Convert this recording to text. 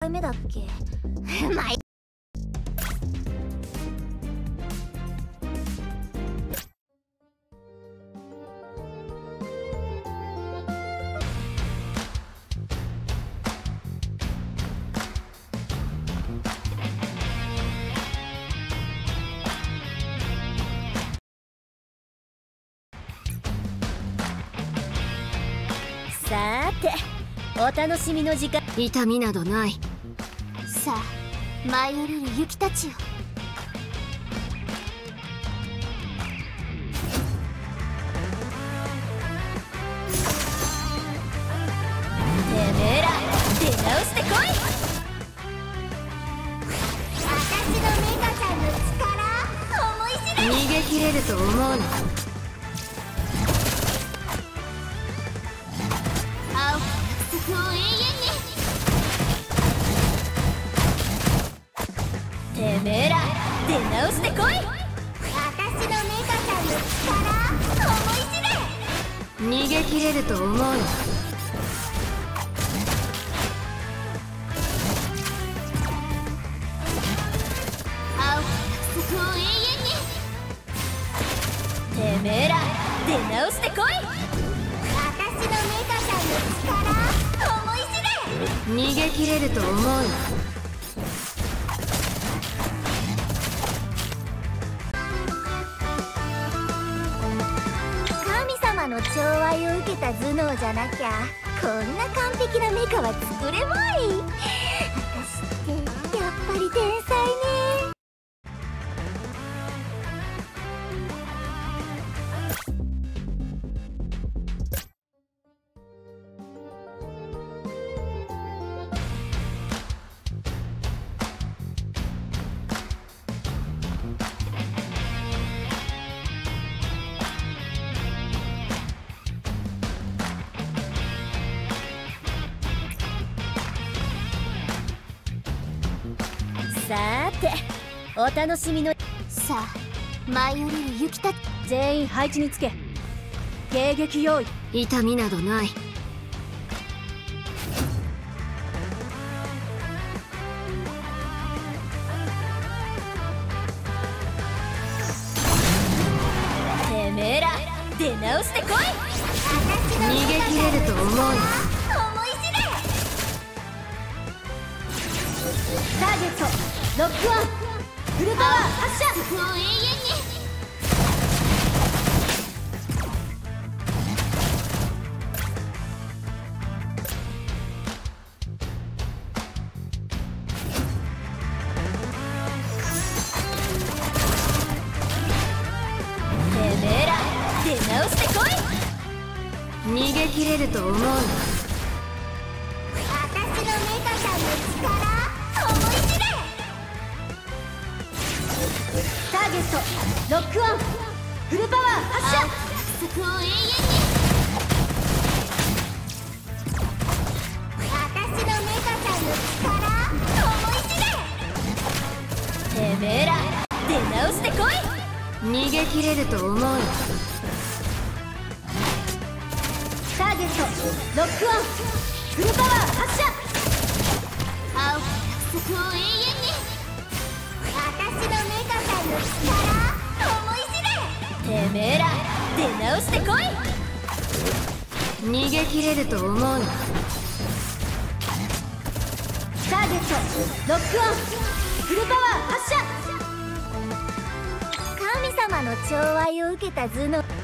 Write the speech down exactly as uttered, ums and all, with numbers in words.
いめだっけ。まあさーて、お楽しみの時間。 痛みなどない。 さあ舞い降りる雪たちよ。てめえら出直してこい。私のメカちゃんの力思い知れ。 逃げ切れると思うな。 もう永遠に。てめえら出直してこい。私のメカちゃんの力思い知れ。 逃げ切れると思うな。 青く約束を永遠に。てめえら出直してこい。私のメカちゃんの力逃げ切れると思うな。 神様の寵愛を受けた頭脳じゃなきゃこんな完璧なメカは作れまい。私ってやっぱり天才ね。さーて、お楽しみの。さあ舞い降りる雪たち。全員配置につけ。迎撃用意。 痛みなどない。 てめえら出直してこい。 逃げ切れると思うな。 思い知れ。ターゲットロックオン。フルパワー発射。もう永遠に。てめえら出直してこい。 逃げ切れると思うな。 私のメカちゃんの力思い知れ。ターゲットロックオン。フルパワー発射。約束を永遠に。私のメカちゃんの力思い知れ。てめえら出直してこい。 逃げ切れると思うな。 ターゲットロックオン。フルパワー発射。青く約束を永遠に。私のメカちゃんの力思い知れ。てめえら出直してこい。 逃げ切れると思うな。 ターゲットロックオン。フルパワー発射。神様の寵愛を受けた頭脳。